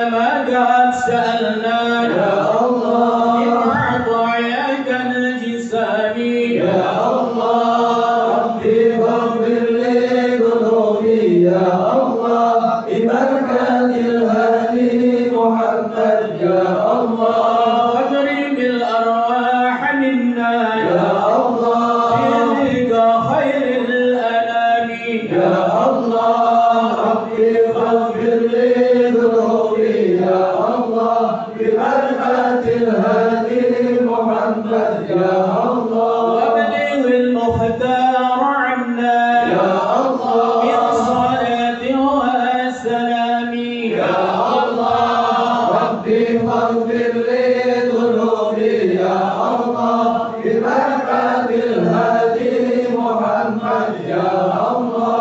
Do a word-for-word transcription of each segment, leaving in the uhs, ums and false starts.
ما قد سألنا يا الله من عطاياك الجسامي يا الله ربي فاغفر لي ذنوبي يا الله ببركة الهادي محمد يا الله واجري بالأرواح منا يا الله بيدك خير الأنام يا الله ربي فاغفر لي ذنوبي يا الله ببركة الهادي محمد يا الله وابلغ المختار عنا يا الله بالصلاة والسلام يا الله ربي فاغفر لي ذنوبي يا الله ببركة الهادي محمد يا الله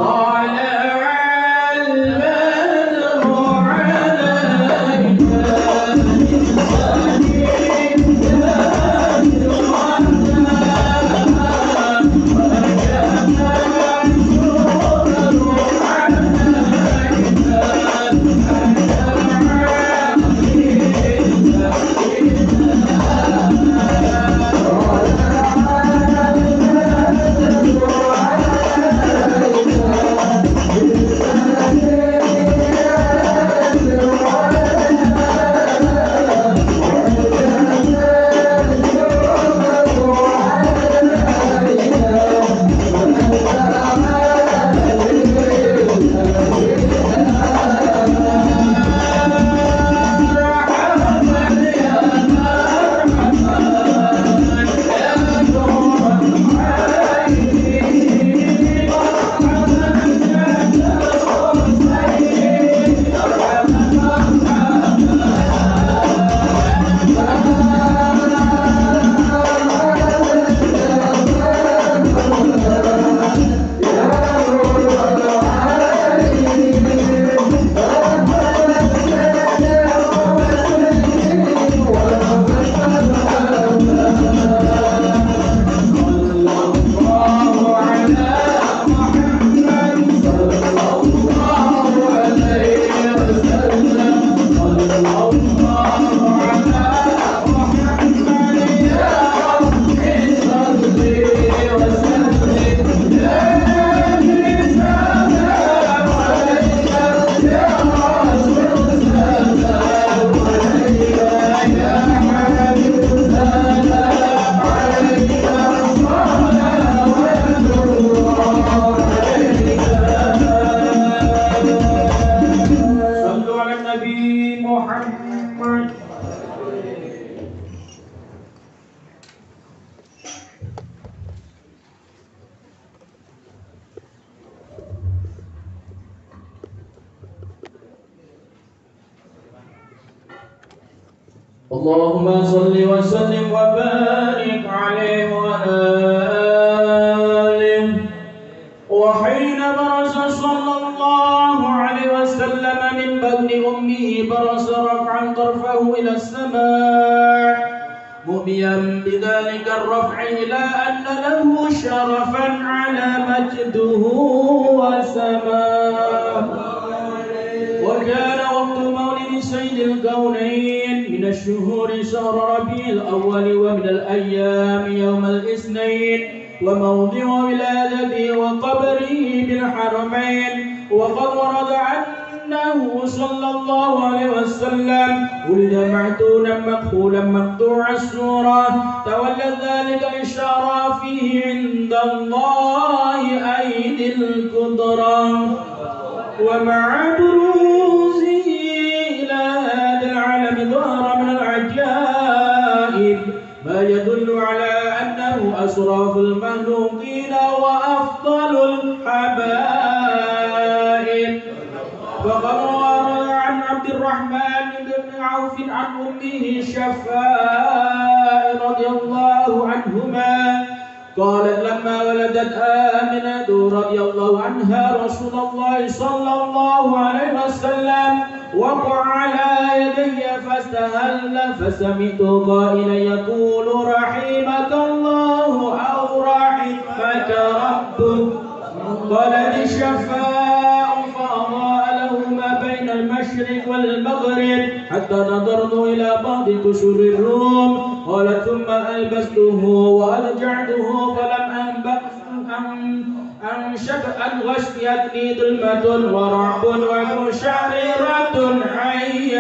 اللهم صل وسلم وبارك عليه وعلى آله. وحين برز صلى الله عليه وسلم من بطن أمه برز رفعا طرفه إلى السماء مؤميا بذلك الرفع إلى أن له شرفا على مجده وسماه. وكان وقت مولد سيد الكونين من الشهور شهر ربيع الأول ومن الأيام يوم الاثنين وموضع ولادته وقبره بالحرمين. وقد ورد أنه صلى الله عليه وسلم ولد معتونا مكحولا مقطوع الصورة تولد ذلك الإشارة فيه عند الله أيدي القدرة. ومع بروزه إلى هذا العالم ظهر من العجائب ما يدل على أنه أشرف المخلوقين وأفضل الحبائب. وقد روى عن عبد الرحمن بن عوف عن أمه شفاء رضي الله عنهما قالت لما ولدت آمنة رضي الله عنها رسول الله صلى الله عليه وسلم وقع على يدي فاستهل فسمعت قائلا يقول رحمك الله أو رحمك ربك. قالت الشفاء فأضاء له ما بين المشرق المشرق والمغرب حتى نظرت إلى بعض قشور الروم. قال ثم ألبسته وأرجعته فلم أنبأ أنشب أن غشيتني ظلمة ورعب ومشعررة عن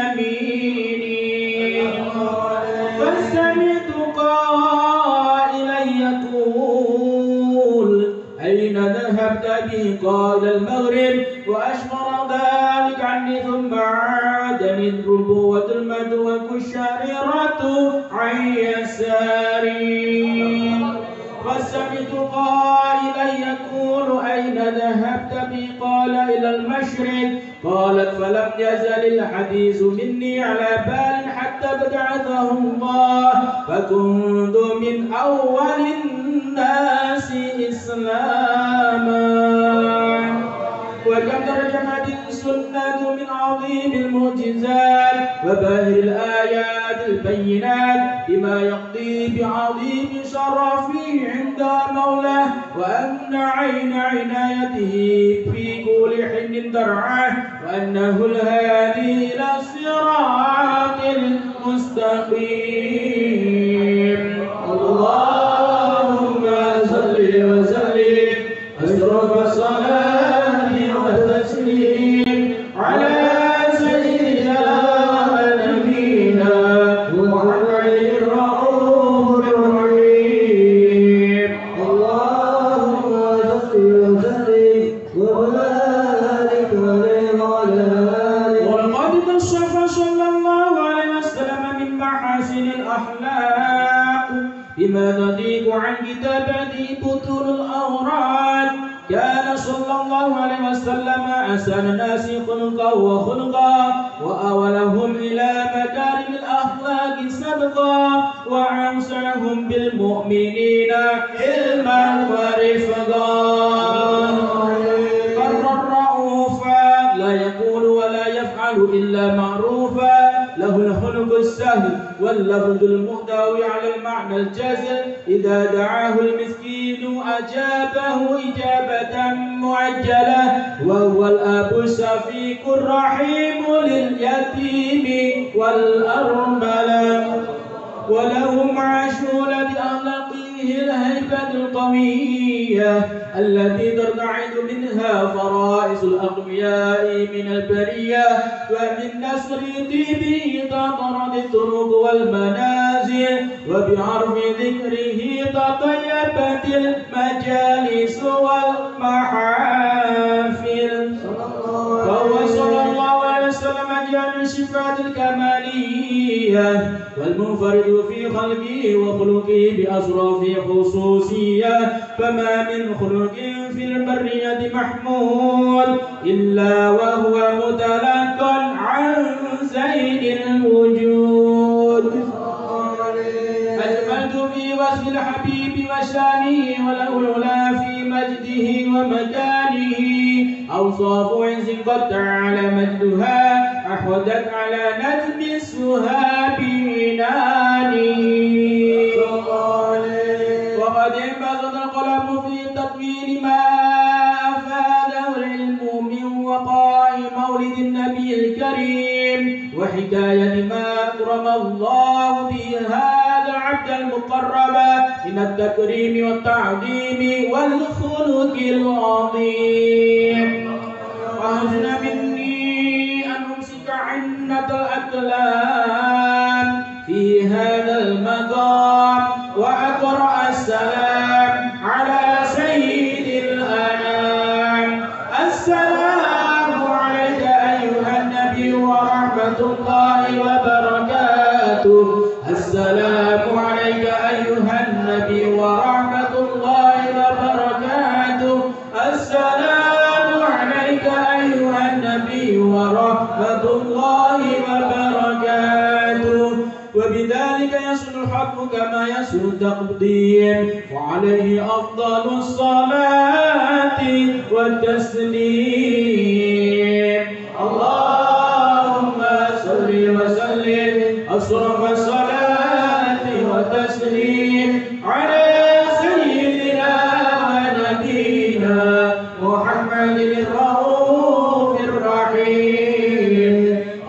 يميني فسمعت قائلا يقول أين ذهبت بي؟ قال المغرب وأشمر ذلك عني ثم عادني الرب وظلمة ومشعررة عن يساري فسمعت قائلا يقول أين ذهبت بي؟ قال إلى المشرق. قالت فلم يزل الحديث مني على بال حتى ابتعثه الله فكنت من أول الناس إسلاما. وكم ترجمت السنة من عظيم المعجزات وباهر الآيات البينات بما يقضي بعظيم شرفه عند مولاه وأن عين عنايته في كل حين درعه وأنه الهادي إلى الصراط المستقيم. اللهم صل وسلم أشرف الصلاة والتسليم على سيدنا نبينا محمد الرؤوف الرحيم. اللهم صل وسلم وبارك عليه وعلى آله. ولقد كشف صلى الله عليه وسلم من محاسن الأخلاق بما تضيق عن كتابته بطون الأوراد. كان صلى الله عليه وسلم أحسن الناس خلقا وخلقا وأولهم إلى مكارم الأخلاق سبقا وأحسنهم بالمؤمنين علما ورفقا. قر الرؤوفا لا يقول ولا يفعل إلا معروفا له الخلق السهل واللفظ المحتوي على المعنى الجازم إذا دعاه المسكين أجابه إجابة معجلة وهو الأب الشفيق الرحيم لليتيم والأرملة وله مع شولة أخلاقه الهيبة القوية التي ترتعد منها فرائس الأقوياء من البرية ومن نسر طيبه تطرد الطرق والمنازل وبعرف ذكره تطيبت المجالس والمحافل. فهو صلى الله عليه وسلم جاء من صفات الكمالية والمنفرد في خلقه وخلقه بأشرف خصوصية فما من خلق في البرية محمود إلا وهو متلقى عن زين الوجود. أجملت في وصف الحبيب وشانه وله العلا في مجده ومكانه أوصاف عز قد تعالى مجدها أحودت على نجم السهاب عنانه. وقد انبسط القلم في تطويل ما أفاده العلم من وقاء مولد النبي الكريم وحكاية ما أكرم الله به هذا العبد المقرب من التكريم والتعظيم والخلق العظيم. وحسن مني أن أمسك عنة الأقلام في هذا المقام وأقرأ السلام على سيد الأنام. السلام عليك أيها النبي ورحمة الله وبركاته. السلام عليك أيها النبي ورحمة الله وبركاته. السلام عليك أيها النبي ورحمة الله وبركاته. وبذلك يصل الحق كما يصل التقدير وعليه أفضل الصلاة والتسليم. اللهم صل وسلم أشرف الصلاة والتسليم على سيدنا ونبينا محمد الرؤوف الرحيم.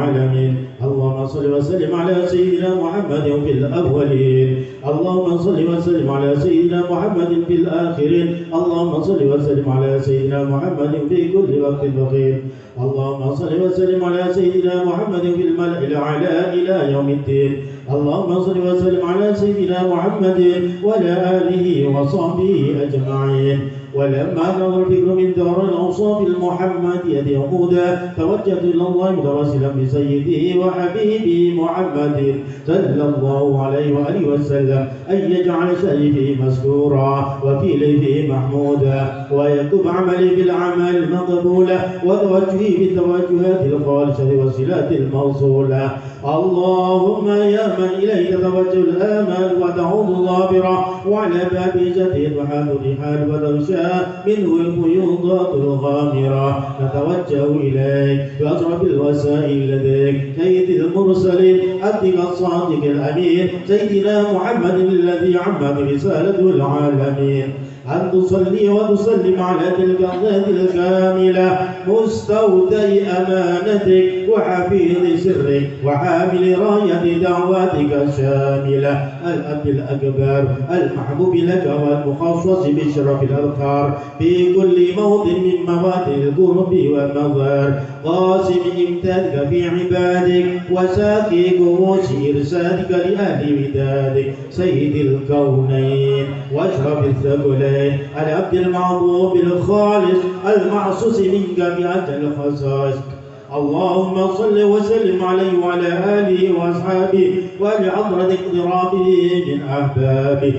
العالمين. اللهم صل وسلم على سيدنا محمد في الأولين. اللهم صل وسلم على سيدنا محمد في الآخرين. اللهم صل وسلم على سيدنا محمد في كل وقت بخير. اللهم صل وسلم على سيدنا محمد في الملأ الأعلى إلى يوم الدين. اللهم صل وسلم على سيدنا محمد وعلى آله وصحبه أجمعين. ولما نظر الفكر من دار الأوصاف المحمدية يهودا توجهت إلى الله متوسلا بسيده وحبيبه محمد صلى الله عليه وآله وسلم أن يجعل شريفه مسكورا وفيله محمودا ويكتب عملي بالأعمال المقبولة وتوجهي بالتوجهات الخالصة والصلات الموصولة. اللهم يا من إليك توجه الآمال وتعود الظابرة وعلى باب جديد وحال الرحال وتغشى منه الفيوضات الغامرة نتوجه إليك بأشرف الوسائل لديك سيد المرسلين عبدك الصادق الأمين سيدنا محمد الذي عمت رسالته العالمين أن تصلي وتسلم على تلك الذات الكاملة مستودع أمانتك وحفيظ سرك وحامل راية دعواتك الشاملة الأب الأكبر المحبوب لك والمخصص بشرف الأذكار في كل موطن من مواطن القرب والنظر قاسم إمدادك في عبادك وساقي كؤوس إرسالك لأهل ودادك سيد الكونين وأشرف الثقلين العبد المعظوم الخالص المعصوص منك بأجل الخصائص. اللهم صل وسلم عليه وعلى آله وأصحابه ولحضرة اقترابه من أحبابه.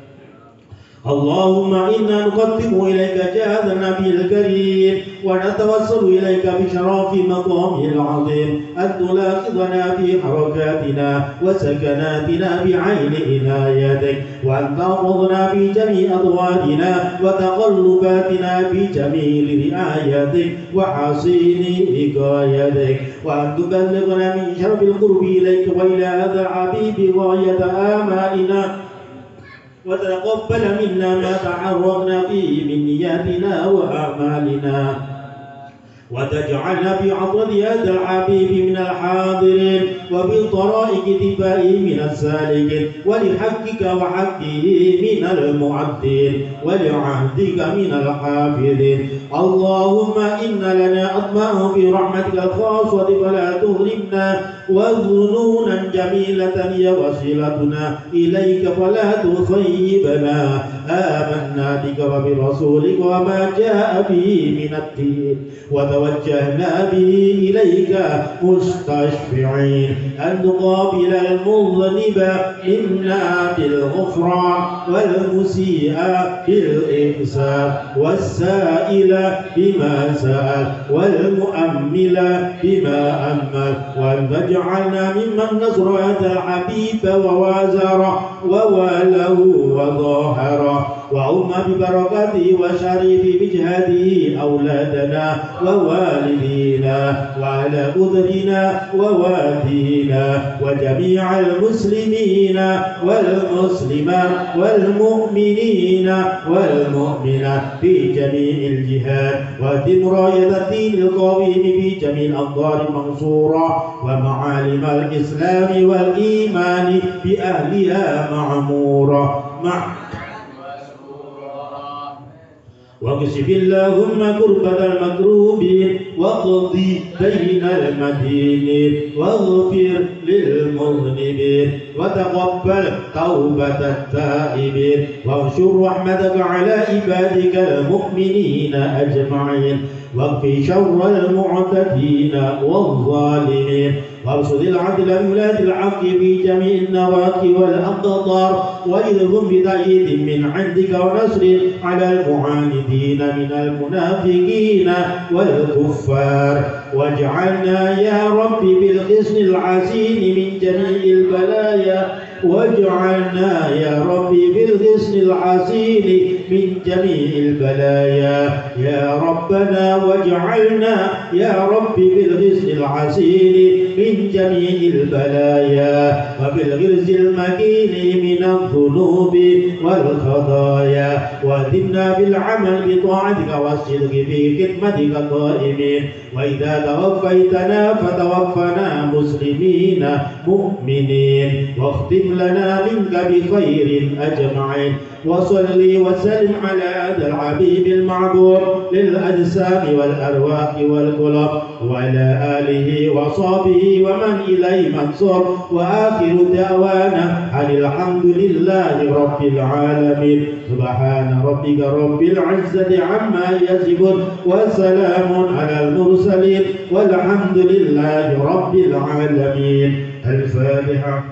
اللهم إنا نقدم إليك جاه النبي الكريم ونتوسل إليك بشرف مقامه العظيم أن تلاحظنا في حركاتنا وسكناتنا بعين عنايتك وأن تحفظنا في جميع أدوارنا وتقلباتنا في جميل رعايتك وحصين حكايتك وأن تبلغنا من شرف القرب إليك وإلى هذا الحبيب غاية آمالنا وتقبل منا ما تعرضنا فيه من نياتنا وأعمالنا وتجعلنا في عطرة هذا الحبيب من الحاضرين وفي طرائق اتباعه من السالكين ولحقك وحقه من المعدين ولعهدك من الحافظين. اللهم إن لنا أطماع في رحمتك الخاصة فلا تظلمنا وظنونا جميلة هي وسيلتنا إليك فلا تخيبنا. آمنا بك وبرسولك وما جاء به من الدين وتوجهنا به إليك مستشفعين أن نقابل المذنب منا بالغفران والمسيء بالإحسان والسائل بما سأل والمؤمل بما أمل وأن تجعلنا ممن نصر هذا الحبيب ووازره وواله وظاهره وعم ببركاته وشريف بجهاده أولادنا ووالدينا وعلى قدرنا ووالدينا وجميع المسلمين والمسلمات والمؤمنين والمؤمنات في جميع الجهات وأتم راية الدين القويم في جميع الأنظار المنصورة ومعالم الإسلام والإيمان بأهلها معمورة مع واكشف اللهم كربة المكروبين واقضي دين المدينين واغفر للمذنبين وتقبل توبة التائبين وانشر رحمتك على عبادك المؤمنين أجمعين واكفي شر المعتدين والظالمين وارصد العدل بولاة الحق في جميع النواحي والأقطار واجعلهم بتأييد من عندك ونصر على المعاندين من المنافقين والكفار واجعلنا يا رب بالحصن الحسين من جميع البلايا واجعلنا يا ربي بالغصن الحسين من جميع البلايا يا ربنا، واجعلنا يا ربي بالغصن الحسين من جميع البلايا وبالغرز المكين من الذنوب والخطايا، وادمنا بالعمل بطاعتك والصدق في خدمتك قائمين، وإذا توفيتنا فتوفنا مسلمين مؤمنين، واختم لنا منك بخير أجمعين. وصلي وسلم على هذا الحبيب المعبود للأجسام والأرواح والقلوب، وعلى آله وصحبه ومن إليه منصور، وآخر دعوانا أن الحمد لله رب العالمين. سبحان ربك رب العزة عما يصفون، وسلام على المرسلين، والحمد لله رب العالمين. الفاتحة.